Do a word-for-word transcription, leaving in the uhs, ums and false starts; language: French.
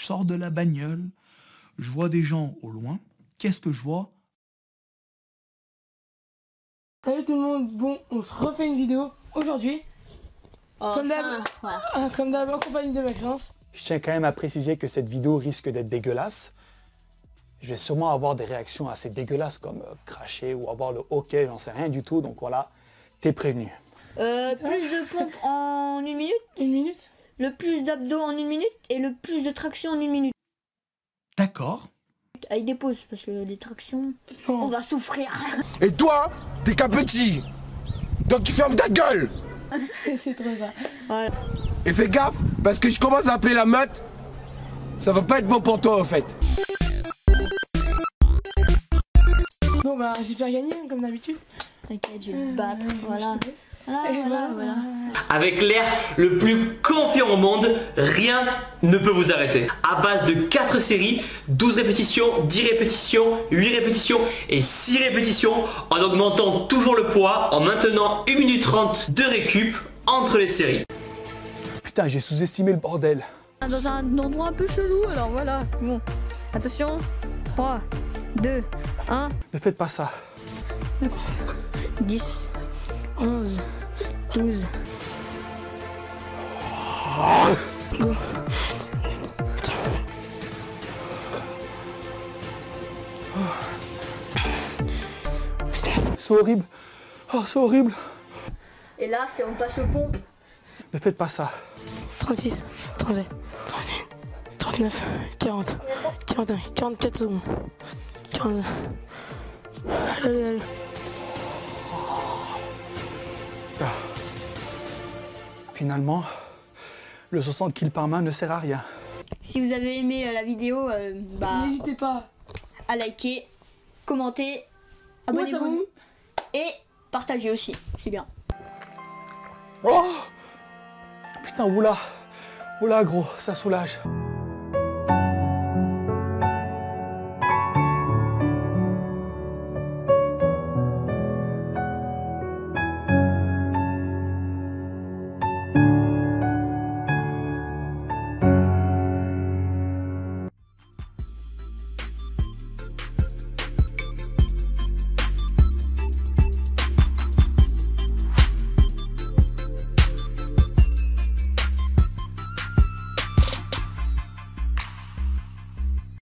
sors de la bagnole, je vois des gens au loin. Qu'est-ce que je vois? Salut tout le monde, bon, on se refait une vidéo aujourd'hui. Oh, comme d'hab, voilà. euh, comme d'hab en compagnie de Maxence. Je tiens quand même à préciser que cette vidéo risque d'être dégueulasse. Je vais sûrement avoir des réactions assez dégueulasses comme euh, cracher ou avoir le hockey, j'en sais rien du tout. Donc voilà, t'es prévenu. Euh, plus de pompes en une minute, Une minute. le plus d'abdos en une minute et le plus de traction en une minute. D'accord. Avec des pauses, parce que les tractions, Non. on va souffrir. Et toi, t'es qu'un petit. Donc tu fermes ta gueule. C'est trop ça. Voilà. Et fais gaffe, parce que je commence à appeler la meute. Ça va pas être bon pour toi, en fait. Bon bah j'espère gagner hein, comme d'habitude. T'inquiète, je vais te battre, voilà. Voilà, Et voilà, voilà. voilà. Avec l'air le plus confiant au monde, rien ne peut vous arrêter. À base de quatre séries, douze répétitions, dix répétitions, huit répétitions et six répétitions, en augmentant toujours le poids, en maintenant une minute trente de récup entre les séries. Putain, j'ai sous-estimé le bordel. Dans un endroit un peu chelou, alors voilà. Bon, attention, trois, deux, un, Ne faites pas ça. dix, onze, douze. Go. C'est horrible. Oh, c'est horrible. Et là, c'est on passe aux pompes. Ne faites pas ça. trente-six, trente-sept, trente-huit, trente-neuf, quarante, quarante et un, quarante-quatre secondes. quarante. Allez, allez. Ah. Finalement, le soixante kills par main ne sert à rien. Si vous avez aimé euh, la vidéo, euh, bah, N'hésitez pas. à liker, commenter, Moi, abonnez-vous et partagez aussi, c'est bien. Oh putain, oula. Oula, gros, ça soulage.